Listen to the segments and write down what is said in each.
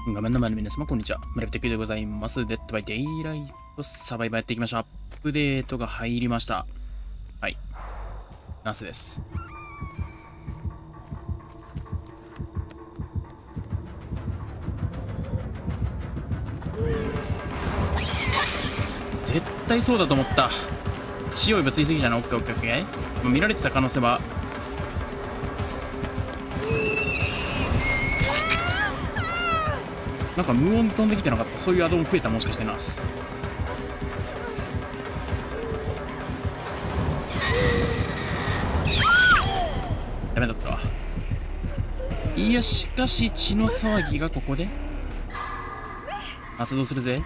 画面の前の皆様、こんにちは。村人でございます。デッドバイデイライトサバイバーやっていきましょう。アップデートが入りました。はい。ナスです。絶対そうだと思った。強い物理すぎじゃない？オッケーオッケーオッケー。見られてた可能性は。なんか無音で飛んできてなかった。そういうアドオン増えた、もしかしてナス。ダメだったわ。いや、しかし血の騒ぎがここで発動するぜ。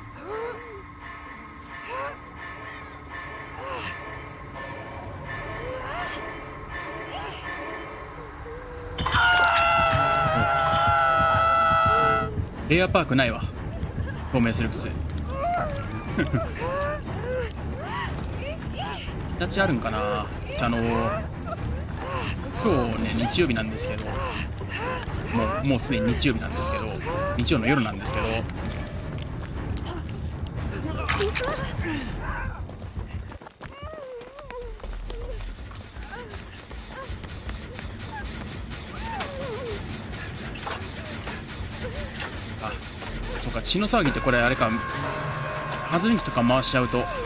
レアパークないわ。透明する靴形あるんかな。今日ね、日曜日なんですけど、もうすでに日曜日なんですけど、日曜の夜なんですけど、あ、そうか、血の騒ぎってこれあれか、ハズレンキとか回しちゃうと、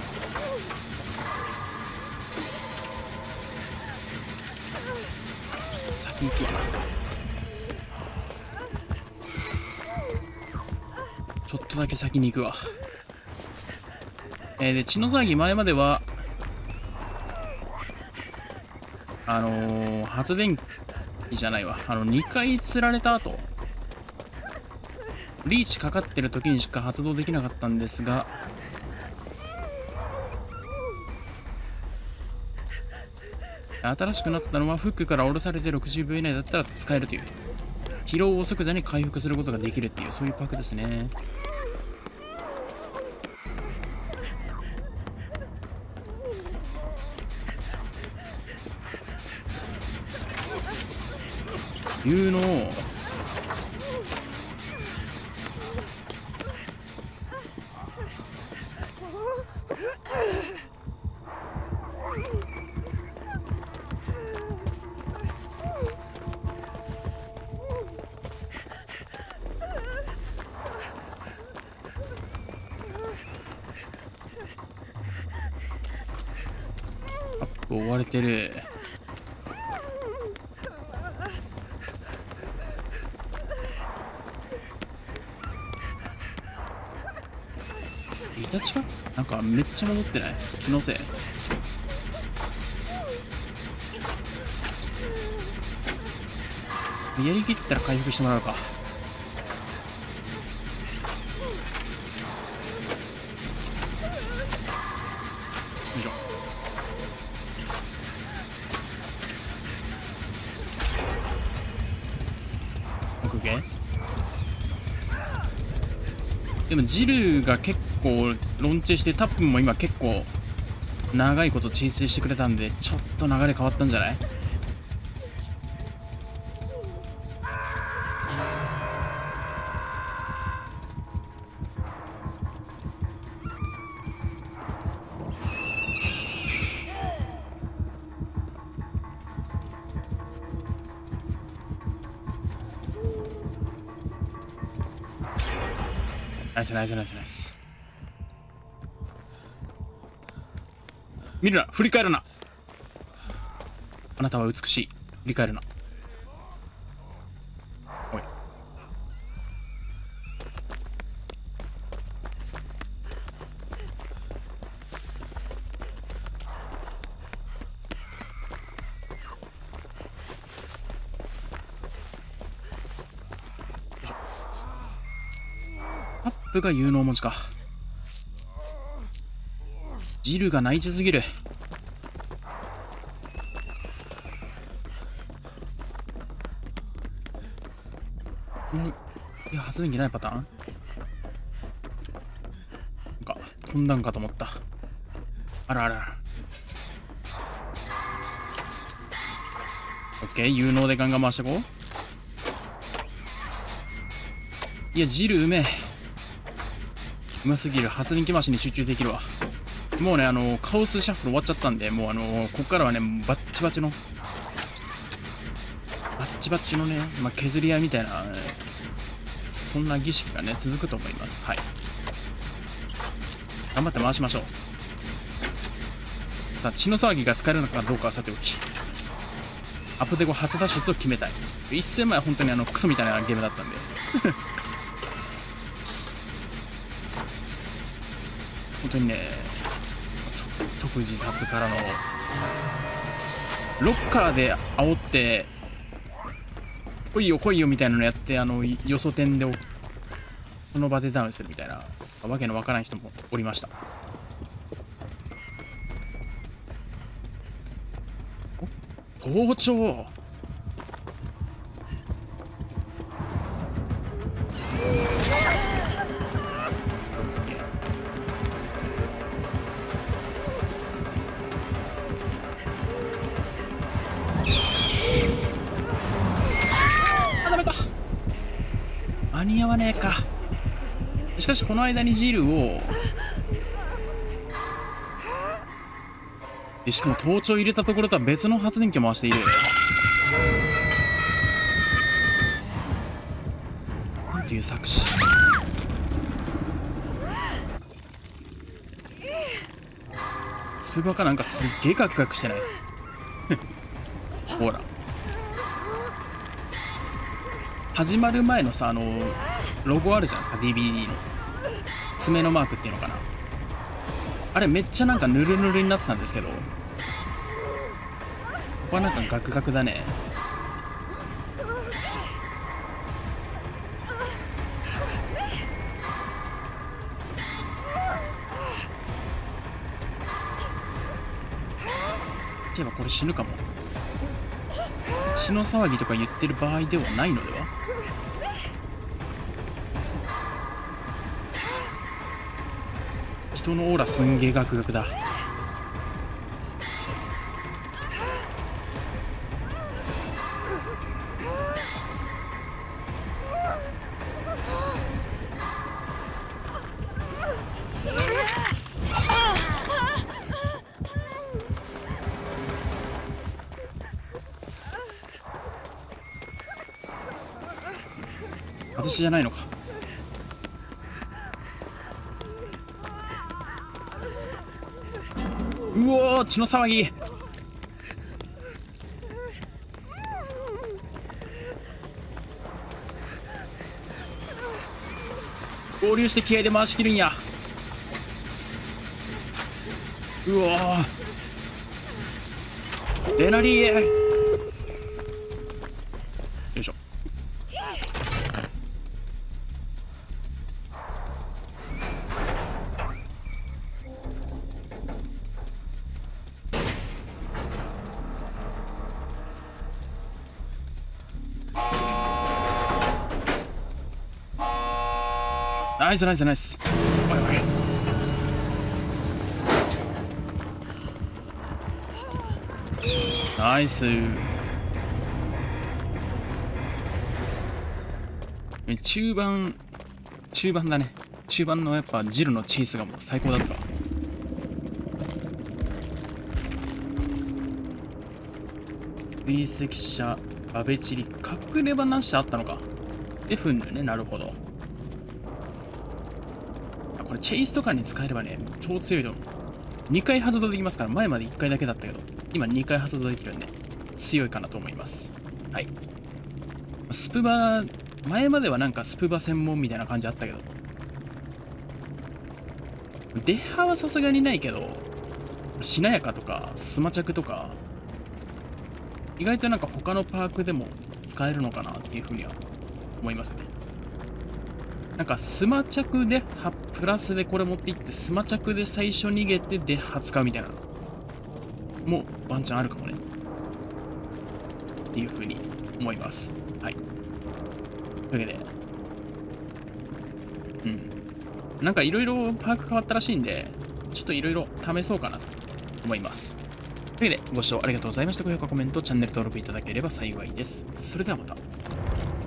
先行くわ。ちょっとだけ先に行くわ。で、血の騒ぎ前までは、発電機じゃないわ。2回釣られた後、リーチかかってる時にしか発動できなかったんですが、新しくなったのはフックから下ろされて60秒以内だったら使えるという、疲労を即座に回復することができるっていう、そういうパックですね。有能アップ追われてる。イタチかなんかめっちゃ戻ってない？気のせい。やりきったら回復してもらうか。よいしょ。OK。でもジルが結構ロンチェして、タップも今結構長いことチェイスしてくれたんで、ちょっと流れ変わったんじゃない？ナイスナイスナイスナイス。見るな、振り返るな。あなたは美しい。振り返るな。おい。アップが有能文字か。ジルがナイチすぎる。いや、発電機ないパターン？なんか飛んだんかと思った。あらあら。オッケー、有能でガンガン回してこう。 いや、ジルうめえ。うますぎる。発電機回しに集中できるわ。もうね、カオスシャッフル終わっちゃったんで、もうここからはね、バッチバチのね、まあ、削り合いみたいな、そんな儀式がね、続くと思います。はい。頑張って回しましょう。さあ、血の騒ぎが使えるのかどうかはさておき。アポテゴ初脱出を決めたい。1000枚は本当にクソみたいなゲームだったんで。本当にね、即自殺からの、ロッカーで煽って、来いよ来いよみたいなのやって、よそ点でその場でダウンするみたいな、わけのわからない人もおりました。盗聴。ダメか。間に合わねえか。しかしこの間にジルをしかも盗聴入れたところとは別の発電機を回している。なんていう作詞。スプバかなんかすっげえカクカクしてないほら始まる前のさ、ロゴあるじゃないですか、 DVD の爪のマークっていうのかな。あれめっちゃなんかヌルヌルになってたんですけど、ここはなんかガクガクだね。って言えばこれ死ぬかも。血の騒ぎとか言ってる場合ではないのでは。人のオーラすんげえガクガクだ。私じゃないのか。うおー、血の騒ぎ。合流して気合で回しきるんや。うおー、レナリー。よいしょ。ナイスナイスナイス。おいおい。ナイス。中盤だね。中盤のやっぱジルのチェイスがもう最高だった。追跡者バベチリ隠れ場なしあったのか。F のね、なるほど。これチェイスとかに使えればね、超強いと思う。2回発動できますから、前まで1回だけだったけど、今2回発動できるんで、強いかなと思います。はい。スプバ、前まではなんかスプバ専門みたいな感じあったけど、デッハはさすがにないけど、しなやかとか、スマチャクとか、意外となんか他のパークでも使えるのかなっていうふうには思いますね。なんかスマチャクでプラスでこれ持っていってスマチャクで最初逃げてで使うみたいなのもワンチャンあるかもねっていうふうに思います。はい。というわけで、なんかいろいろパーク変わったらしいんで、ちょっといろいろ試そうかなと思います。というわけでご視聴ありがとうございました。高評価、コメント、チャンネル登録いただければ幸いです。それではまた。